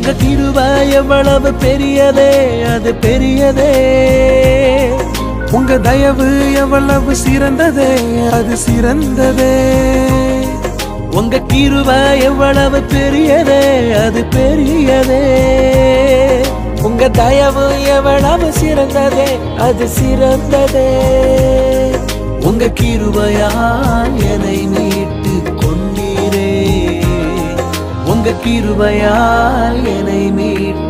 உங்க கிருபை எவ்வளவு பெரியதே, அது பெரியதே. உங்க தயவு எவ்வளவு சிறந்ததே, அது சிறந்ததே. உங்க கிருபை எவ்வளவு பெரியதே, அது பெரியதே. உங்க தயவு எவ்வளவு சிறந்ததே, அது சிறந்ததே. உங்க கிருபையால் என்னை மீட்டு கொண்டீரே, உங்க கிருபையால் என்னை மீட்டு